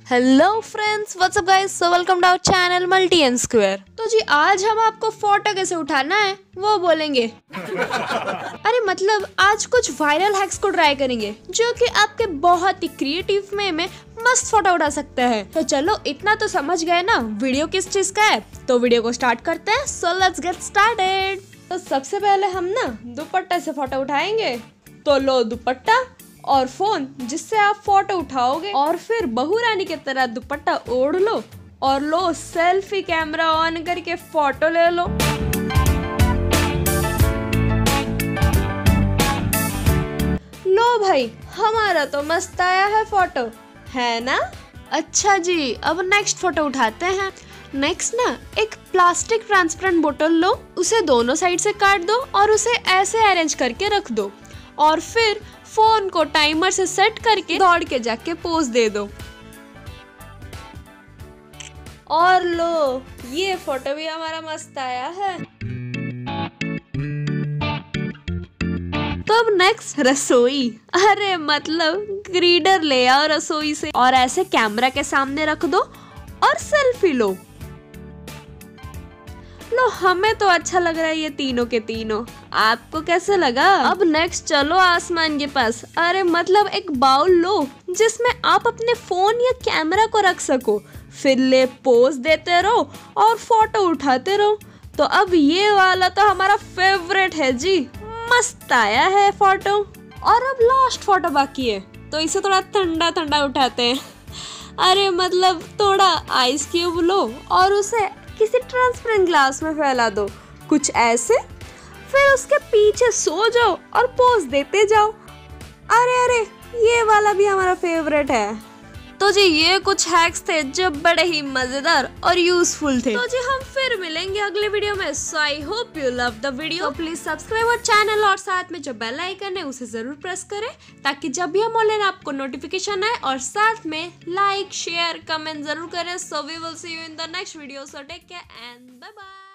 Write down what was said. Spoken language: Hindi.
Hello friends, what's up guys, so welcome to our channel multi and square. तो जी आज हम आपको फोटो कैसे उठाना है वो बोलेंगे। अरे मतलब आज कुछ वायरल हैक्स को ट्राई करेंगे जो कि आपके बहुत ही क्रिएटिव में मस्त फोटो उठा सकते हैं। तो चलो इतना तो समझ गए ना वीडियो किस चीज का है, तो वीडियो को स्टार्ट करते हैं। So let's get started. तो सबसे पहले हम ना दुपट्टे से फोटो उठाएंगे। तो लो दुपट्टा और फोन जिससे आप फोटो उठाओगे, और फिर बहू रानी की तरह दुपट्टा ओढ़ लो और लो सेल्फी कैमरा ऑन करके फोटो ले लो। लो भाई, हमारा तो मस्त आया है फोटो, है ना। अच्छा जी, अब नेक्स्ट फोटो उठाते हैं। नेक्स्ट ना एक प्लास्टिक ट्रांसपेरेंट बोतल लो, उसे दोनों साइड से काट दो और उसे ऐसे अरेंज करके रख दो, और फिर फोन को टाइमर से सेट करके दौड़ के जाके पोज दे दो। और लो ये फोटो भी हमारा मस्त आया है। तो अब नेक्स्ट रसोई। अरे मतलब ग्रीडर ले आओ रसोई से और ऐसे कैमरा के सामने रख दो और सेल्फी लो। लो हमें तो अच्छा लग रहा है ये तीनों के तीनों, आपको कैसे लगा? अब नेक्स्ट चलो आसमान के पास। अरे मतलब एक बाउल लो जिसमें आप अपने फोन या कैमरा को रख सको, फिर ले पोज देते रहो और फोटो उठाते रहो। तो अब ये वाला तो हमारा फेवरेट है जी, मस्त आया है फोटो। और अब लास्ट फोटो बाकी है, तो इसे थोड़ा ठंडा ठंडा उठाते हैं। अरे मतलब थोड़ा आइस क्यूब लो और उसे किसी ट्रांसपेरेंट ग्लास में फैला दो, कुछ ऐसे, फिर उसके पीछे सो जाओ और पोज देते जाओ। अरे ये वाला भी हमारा फेवरेट है। तो जी ये कुछ हैक्स थे जो बड़े ही मजेदार और यूजफुल थे। तो जी हम फिर मिलेंगे अगले वीडियो में। So I hope you love the video. Please subscribe our channel और साथ में जो बेल आइकन है उसे जरूर प्रेस करें ताकि जब भी हम ऑनलाइन आपको नोटिफिकेशन आए, और साथ में लाइक शेयर कमेंट जरूर करें। So we will see you in the next video. So take care and bye bye.